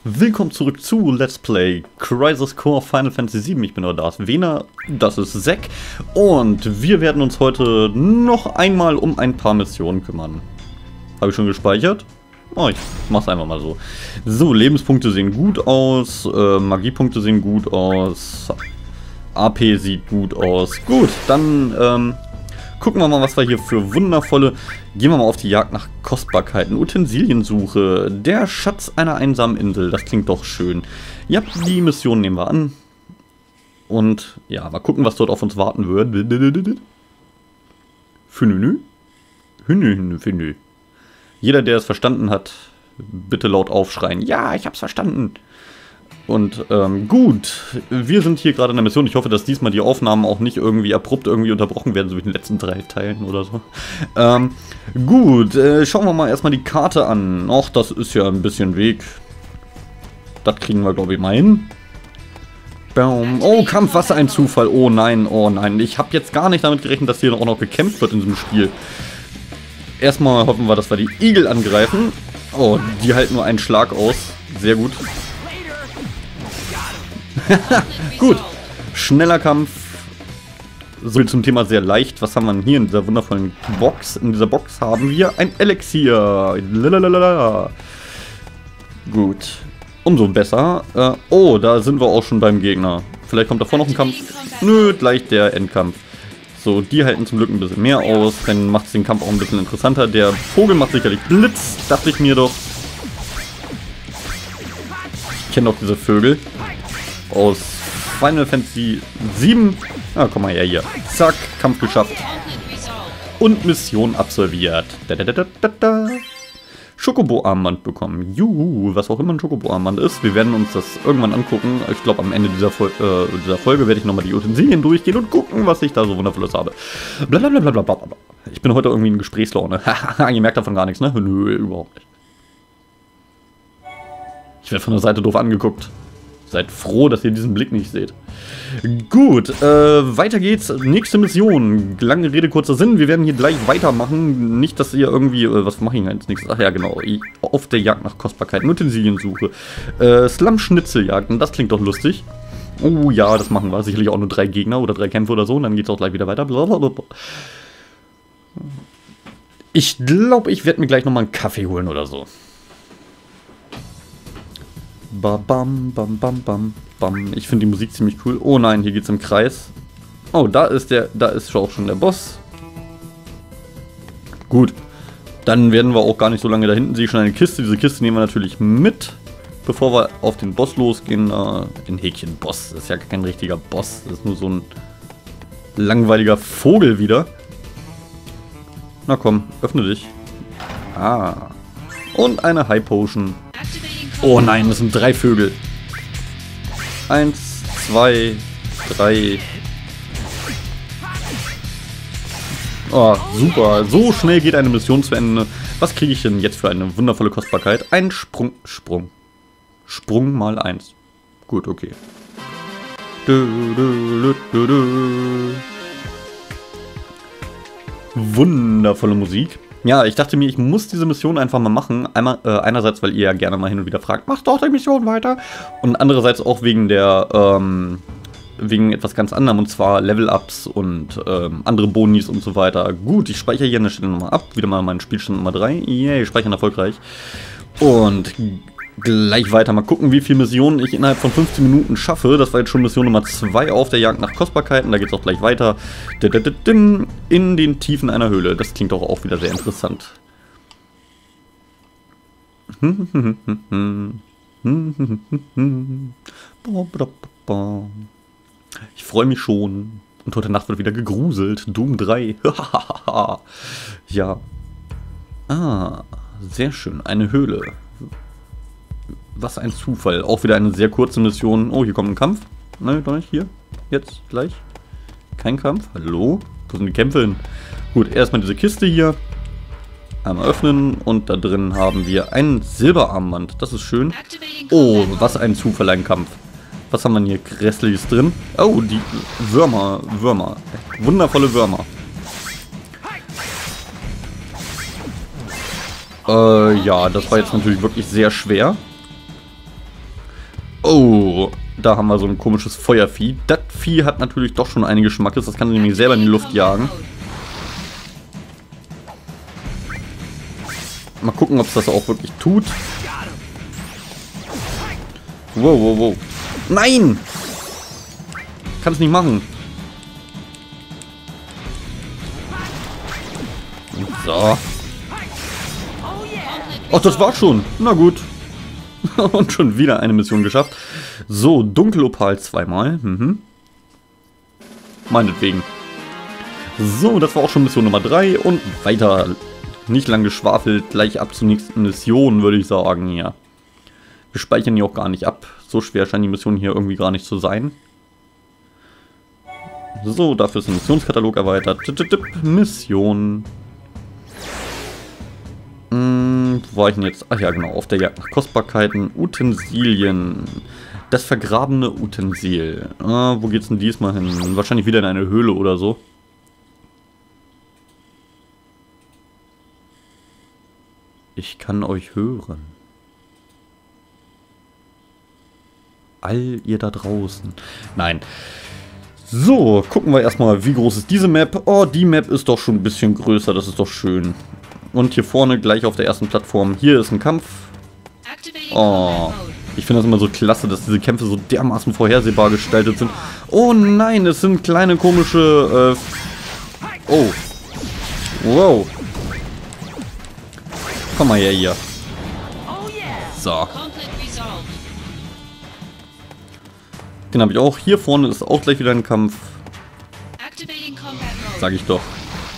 Willkommen zurück zu Let's Play Crisis Core Final Fantasy VII. Ich bin Darth Vener, das ist Zack und wir werden uns heute noch einmal um ein paar Missionen kümmern. Habe ich schon gespeichert? Oh, ich mach's einfach mal so. So, Lebenspunkte sehen gut aus, Magiepunkte sehen gut aus, AP sieht gut aus. Gut, dann gucken wir mal, was wir hier für wundervolle... Gehen wir mal auf die Jagd nach Kostbarkeiten. Utensiliensuche. Der Schatz einer einsamen Insel. Das klingt doch schön. Ja, die Mission nehmen wir an. Und ja, mal gucken, was dort auf uns warten wird. Fünü. Fünü. Jeder, der es verstanden hat, bitte laut aufschreien. Ja, ich hab's verstanden. Und gut, wir sind hier gerade in der Mission. Ich hoffe, dass diesmal die Aufnahmen auch nicht irgendwie abrupt irgendwie unterbrochen werden, so wie in den letzten 3 Teilen oder so. Gut, schauen wir mal erstmal die Karte an. Och, das ist ja ein bisschen Weg. Das kriegen wir, glaube ich, mal hin. Oh, Kampf, was ein Zufall. Oh nein, oh nein. Ich habe jetzt gar nicht damit gerechnet, dass hier auch noch gekämpft wird in diesem Spiel. Erstmal hoffen wir, dass wir die Igel angreifen. Oh, die halten nur einen Schlag aus. Sehr gut. Gut, schneller Kampf. So viel zum Thema sehr leicht. Was haben wir denn hier in dieser wundervollen Box? In dieser Box haben wir ein Elixier. Lalalala. Gut, umso besser. Oh, da sind wir auch schon beim Gegner. Vielleicht kommt davor noch ein Kampf. Nö, gleich der Endkampf. So, die halten zum Glück ein bisschen mehr aus. Dann macht es den Kampf auch ein bisschen interessanter. Der Vogel macht sicherlich Blitz, dachte ich mir doch. Ich kenne doch diese Vögel aus Final Fantasy VII. Ah, komm mal her hier. Zack, Kampf geschafft. Und Mission absolviert. Schokobo-Armband bekommen. Juhu, was auch immer ein Schokobo-Armband ist. Wir werden uns das irgendwann angucken. Ich glaube, am Ende dieser Folge werde ich nochmal die Utensilien durchgehen und gucken, was ich da so Wundervolles habe. Blablabla. Ich bin heute irgendwie in Gesprächslaune. Haha, ihr merkt davon gar nichts, ne? Nö, überhaupt nicht. Ich werde von der Seite doof angeguckt. Seid froh, dass ihr diesen Blick nicht seht. Gut, weiter geht's. Nächste Mission. Lange Rede, kurzer Sinn. Wir werden hier gleich weitermachen. Nicht, dass ihr irgendwie... was mache ich als nächstes? Ach ja, genau. Auf der Jagd nach Kostbarkeiten. Utensiliensuche. Slum-Schnitzeljagden. Das klingt doch lustig. Oh ja, das machen wir. Sicherlich auch nur 3 Gegner oder 3 Kämpfe oder so. Und dann geht's auch gleich wieder weiter. Blablabla. Ich glaube, ich werde mir gleich nochmal einen Kaffee holen oder so. Bam, bam, bam, bam, bam. Ich finde die Musik ziemlich cool. Oh nein, hier geht's im Kreis. Oh, da ist auch schon der Boss. Gut. Dann werden wir auch gar nicht so lange da hinten. Sehe ich schon eine Kiste. Diese Kiste nehmen wir natürlich mit, bevor wir auf den Boss losgehen. In Häkchen Boss. Das ist ja kein richtiger Boss. Das ist nur so ein langweiliger Vogel wieder. Na komm, öffne dich. Ah. Und eine High Potion. Oh nein, das sind 3 Vögel. 1, 2, 3. Oh, super. So schnell geht eine Mission zu Ende. Was kriege ich denn jetzt für eine wundervolle Kostbarkeit? Ein Sprung. Sprung mal 1. Gut, okay. Wundervolle Musik. Ja, ich dachte mir, ich muss diese Mission einfach mal machen. Einmal, einerseits, weil ihr ja gerne mal hin und wieder fragt, macht doch die Mission weiter. Und andererseits auch wegen der, wegen etwas ganz anderem, und zwar Level-Ups und andere Bonis und so weiter. Gut, ich speichere hier an der Stelle nochmal ab. Wieder mal meinen Spielstand Nummer 3. Yay, speichern erfolgreich. Und gleich weiter. Mal gucken, wie viele Missionen ich innerhalb von 15 Minuten schaffe. Das war jetzt schon Mission Nummer 2 auf der Jagd nach Kostbarkeiten. Da geht es auch gleich weiter. In den Tiefen einer Höhle. Das klingt doch auch wieder sehr interessant. Ich freue mich schon. Und heute Nacht wird wieder gegruselt. Doom 3. Ja. Ah, sehr schön. Eine Höhle. Was ein Zufall. Auch wieder eine sehr kurze Mission. Oh, hier kommt ein Kampf. Nein, doch nicht. Hier. Jetzt. Gleich. Kein Kampf. Hallo? Wo sind die Kämpfe hin? Gut, erstmal diese Kiste hier. Einmal öffnen. Und da drin haben wir ein Silberarmband. Das ist schön. Oh, was ein Zufall, ein Kampf. Was haben wir hier Grässliches drin? Oh, die Würmer. Wundervolle Würmer. Ja, das war jetzt natürlich wirklich sehr schwer. Oh, da haben wir so ein komisches Feuervieh. Das Vieh hat natürlich doch schon einige Schmackes. Das kann nämlich selber in die Luft jagen. Mal gucken, ob es das auch wirklich tut. Wow, wow, wow. Nein! Kann es nicht machen. So. Ach, das war schon. Na gut. Und schon wieder eine Mission geschafft. So, Dunkelopal zweimal. Meinetwegen. So, das war auch schon Mission Nummer 3. Und weiter. Nicht lang geschwafelt. Gleich ab zur nächsten Mission, würde ich sagen. Ja. Wir speichern die auch gar nicht ab. So schwer scheint die Mission hier irgendwie gar nicht zu sein. So, dafür ist der Missionskatalog erweitert. Mission. Wo war ich denn jetzt? Ach ja, genau. Auf der Jagd nach Kostbarkeiten. Utensilien. Das vergrabene Utensil. Wo geht's denn diesmal hin? Wahrscheinlich wieder in eine Höhle oder so. Ich kann euch hören. All ihr da draußen. Nein. So, gucken wir erstmal, wie groß ist diese Map. Oh, die Map ist doch schon ein bisschen größer. Das ist doch schön. Und hier vorne, gleich auf der ersten Plattform, hier ist ein Kampf. Oh, ich finde das immer so klasse, dass diese Kämpfe so dermaßen vorhersehbar gestaltet sind. Oh nein, es sind kleine komische... Oh. Wow. Komm mal her hier. So. Den habe ich auch. Hier vorne ist auch gleich wieder ein Kampf. Sag ich doch.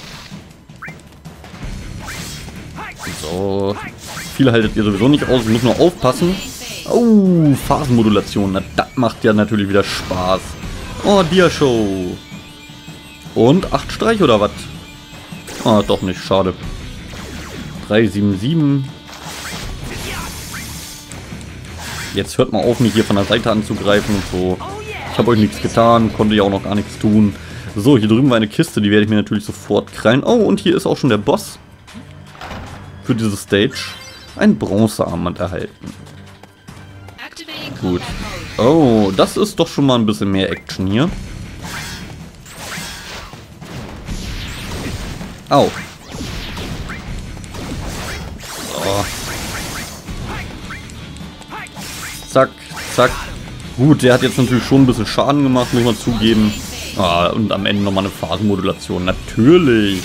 So. Viele haltet ihr sowieso nicht aus. Ich muss nur aufpassen. Oh, Phasenmodulation. Na, das macht ja natürlich wieder Spaß. Oh, Dia-Show. Und 8 Streich oder was? Ah, doch nicht. Schade. 377. Jetzt hört mal auf, mich hier von der Seite anzugreifen und so. Ich habe euch nichts getan, konnte ja auch noch gar nichts tun. So, hier drüben war eine Kiste, die werde ich mir natürlich sofort krallen. Oh, und hier ist auch schon der Boss. Für diese Stage. Ein Bronzearmband erhalten. Gut. Oh, das ist doch schon mal ein bisschen mehr Action hier. Au. So. Zack, zack. Gut, der hat jetzt natürlich schon ein bisschen Schaden gemacht, muss man zugeben. Ah, und am Ende nochmal eine Phasenmodulation. Natürlich.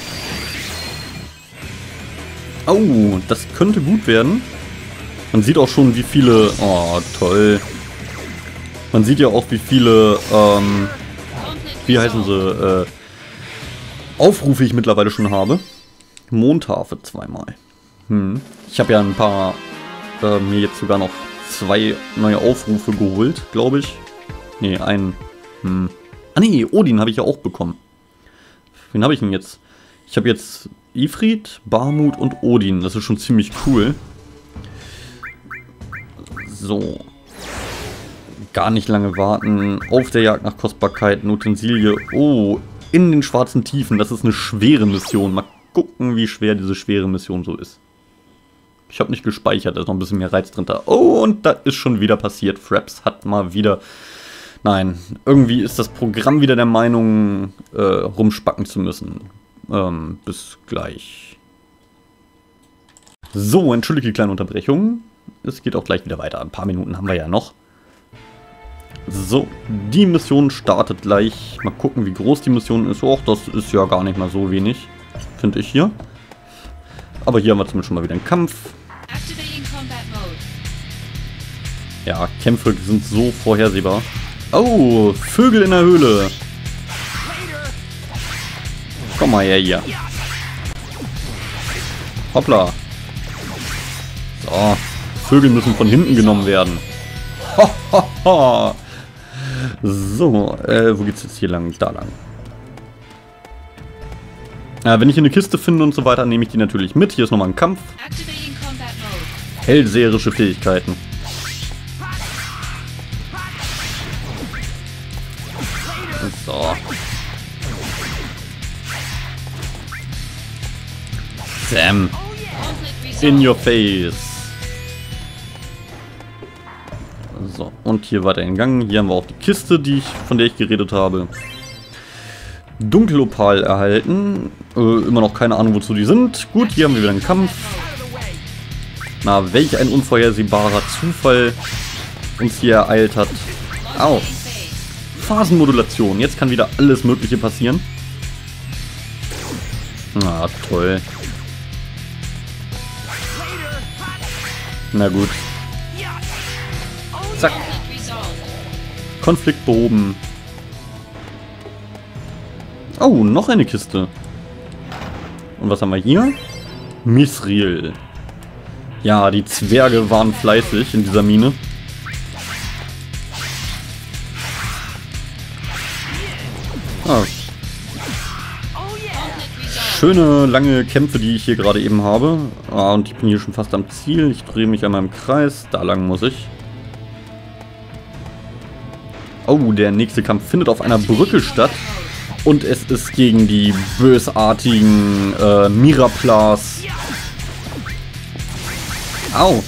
Oh, das könnte gut werden. Man sieht auch schon, wie viele... Oh, toll. Man sieht ja auch, wie viele... wie heißen sie? Aufrufe ich mittlerweile schon habe. Mondharfe zweimal. Ich habe ja ein paar... mir jetzt sogar noch 2 neue Aufrufe geholt, glaube ich. Nee, einen. Ah nee, Odin habe ich ja auch bekommen. Wen habe ich denn jetzt? Ich habe jetzt Ifrit, Barmut und Odin. Das ist schon ziemlich cool. So. Gar nicht lange warten. Auf der Jagd nach Kostbarkeiten, Utensilie. Oh, in den schwarzen Tiefen. Das ist eine schwere Mission. Mal gucken, wie schwer diese schwere Mission so ist. Ich habe nicht gespeichert, da ist noch ein bisschen mehr Reiz drin da. Oh, und das ist schon wieder passiert. Fraps hat mal wieder... Nein, irgendwie ist das Programm wieder der Meinung, rumspacken zu müssen. Bis gleich. So, entschuldige die kleine Unterbrechung. Es geht auch gleich wieder weiter. Ein paar Minuten haben wir ja noch. So, die Mission startet gleich. Mal gucken, wie groß die Mission ist. Och, das ist ja gar nicht mal so wenig, finde ich hier. Aber hier haben wir zumindest schon mal wieder einen Kampf. Ja, Kämpfe sind so vorhersehbar. Oh, Vögel in der Höhle. Komm mal her hier. Hoppla. So, Vögel müssen von hinten genommen werden. Ho, ho, ho. So, wo geht's jetzt hier lang? Da lang. Wenn ich eine Kiste finde und so weiter, nehme ich die natürlich mit. Hier ist nochmal ein Kampf. Hellseherische Fähigkeiten. So. Sam. In your face. So, und hier weiter in Gang. Hier haben wir auch die Kiste, von der ich geredet habe. Dunkelopal erhalten. Immer noch keine Ahnung, wozu die sind. Gut, hier haben wir wieder einen Kampf. Na, welch ein unvorhersehbarer Zufall uns hier ereilt hat. Au. Phasenmodulation. Jetzt kann wieder alles Mögliche passieren. Na, toll. Na gut. Zack. Konflikt behoben. Oh, noch eine Kiste. Und was haben wir hier? Mithril. Ja, die Zwerge waren fleißig in dieser Mine. Ah. Schöne, lange Kämpfe, die ich hier gerade eben habe. Ah, und ich bin hier schon fast am Ziel. Ich drehe mich einmal im Kreis. Da lang muss ich. Oh, der nächste Kampf findet auf einer Brücke statt. Und es ist gegen die bösartigen Miraplas. Au.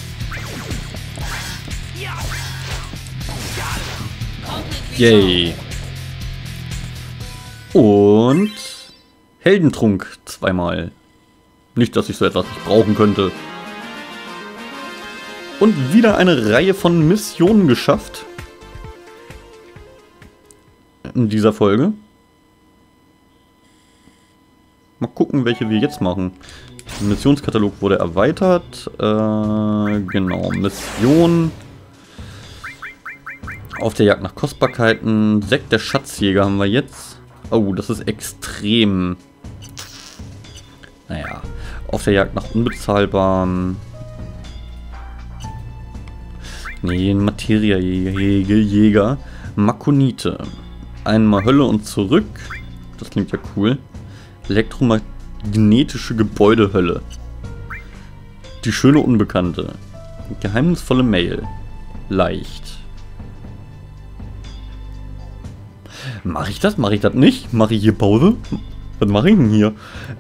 Yay. Und Heldentrunk zweimal. Nicht, dass ich so etwas nicht brauchen könnte. Und wieder eine Reihe von Missionen geschafft. In dieser Folge. Mal gucken, welche wir jetzt machen. Der Missionskatalog wurde erweitert. Genau, Mission. Auf der Jagd nach Kostbarkeiten. Sekt der Schatzjäger haben wir jetzt. Oh, das ist extrem. Naja. Auf der Jagd nach unbezahlbaren. Nee, Materia-Jäger. Makonite. Einmal Hölle und zurück. Das klingt ja cool. Elektromagnetische Gebäudehölle. Die schöne Unbekannte. Geheimnisvolle Mail. Leicht. Mache ich das? Mache ich das nicht? Mache ich hier Pause? Was mache ich denn hier?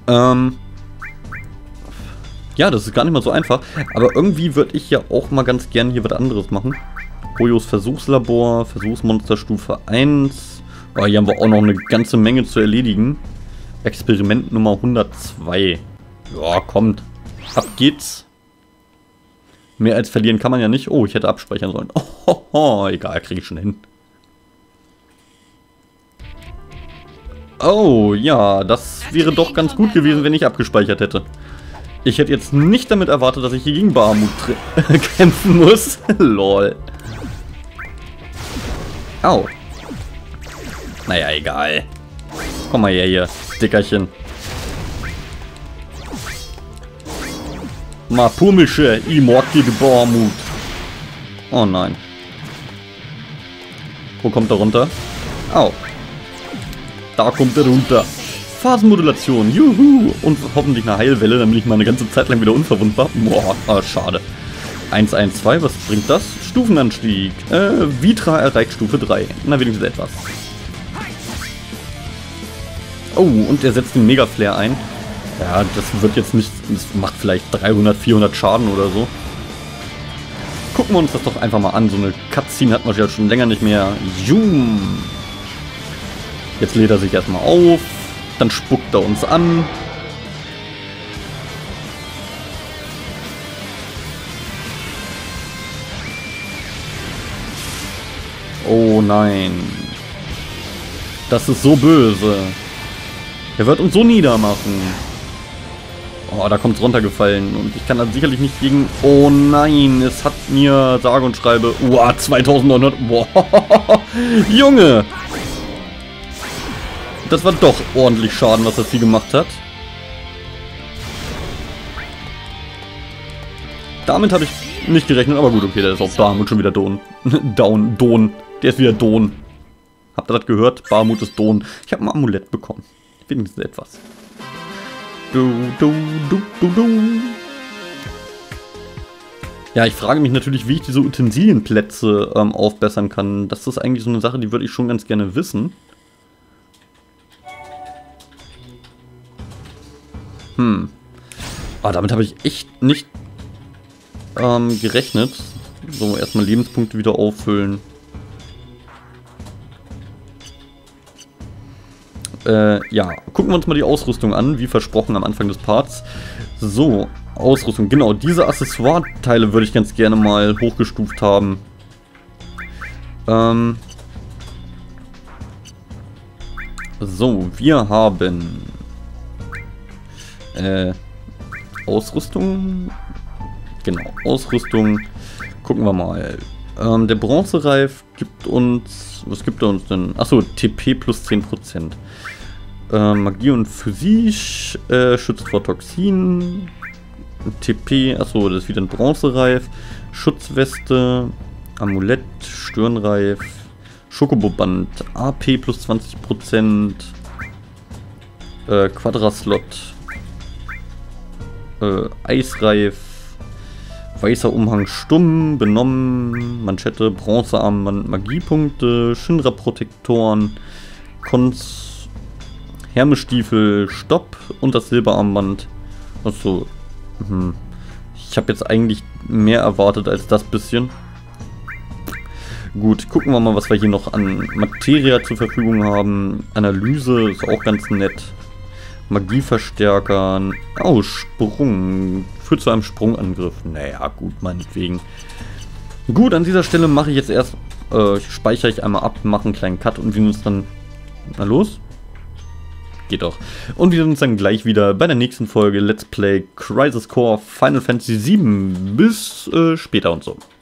Ja, das ist gar nicht mal so einfach. Aber irgendwie würde ich ja auch mal ganz gern hier was anderes machen. Hojos Versuchslabor, Versuchsmonster Stufe 1. Oh, hier haben wir auch noch eine ganze Menge zu erledigen. Experiment Nummer 102. Ja, kommt. Ab geht's. Mehr als verlieren kann man ja nicht. Oh, ich hätte abspeichern sollen. Oh, egal, kriege ich schon hin. Oh, ja, das wäre doch ganz gut gewesen, wenn ich abgespeichert hätte. Ich hätte jetzt nicht damit erwartet, dass ich hier gegen Bahamut kämpfen muss. Lol. Au. Naja, egal. Komm mal her hier, Dickerchen. Ma Pummelche, ich mag die Bahamut. Oh nein. Wo kommt er runter? Au. Da kommt er runter. Phasenmodulation, juhu. Und hoffentlich eine Heilwelle, damit ich mal eine ganze Zeit lang wieder unverwundbar. Boah, schade. 112, was bringt das? Stufenanstieg. Vitra erreicht Stufe 3. Na, wenigstens etwas. Oh, und er setzt den Mega-Flare ein. Ja, das wird jetzt nicht... Das macht vielleicht 300, 400 Schaden oder so. Gucken wir uns das doch einfach mal an. So eine Cutscene hat man ja schon länger nicht mehr. Zoom. Jetzt lädt er sich erstmal auf. Dann spuckt er uns an. Oh nein. Das ist so böse. Er wird uns so niedermachen. Oh, da kommt es runtergefallen. Und ich kann da sicherlich nicht gegen... Oh nein, es hat mir sage und schreibe... 2900... Boah, Junge! Das war doch ordentlich Schaden, was das Vieh gemacht hat. Damit habe ich nicht gerechnet, aber gut, okay, der ist auf Bahamut schon wieder Don. Don. Der ist wieder Don. Habt ihr das gehört? Bahamut ist Don. Ich habe ein Amulett bekommen. Wenigstens etwas. Ja, ich frage mich natürlich, wie ich diese Utensilienplätze aufbessern kann. Das ist eigentlich so eine Sache, die würde ich schon ganz gerne wissen. Aber damit habe ich echt nicht gerechnet. So, erstmal Lebenspunkte wieder auffüllen. Ja, gucken wir uns mal die Ausrüstung an, wie versprochen am Anfang des Parts. So, Ausrüstung, genau, diese Accessoire-Teile würde ich ganz gerne mal hochgestuft haben. So, wir haben Ausrüstung. Genau, Ausrüstung. Gucken wir mal. Der Bronzereif gibt uns. Was gibt er uns denn? Achso, TP plus 10%. Magie und Physik schützt vor Toxinen. TP, achso, das ist wieder ein Bronzereif. Schutzweste, Amulett, Stirnreif, Schokoboband, AP plus 20%. Quadraslot, Eisreif, weißer Umhang stumm, benommen, Manschette, Bronzearmband, Magiepunkte, Shinra-Protektoren, Hermestiefel, Stopp und das Silberarmband. Achso, ich habe jetzt eigentlich mehr erwartet als das bisschen. Gut, gucken wir mal, was wir hier noch an Materia zur Verfügung haben. Analyse ist auch ganz nett. Magieverstärker. Oh, Sprung. Führt zu einem Sprungangriff. Naja, gut, meinetwegen. Gut, an dieser Stelle mache ich jetzt erst, speichere ich einmal ab, mache einen kleinen Cut und wir uns dann... Na los? Geht doch. Und wir sehen uns dann gleich wieder bei der nächsten Folge Let's Play Crisis Core Final Fantasy VII. Bis später und so.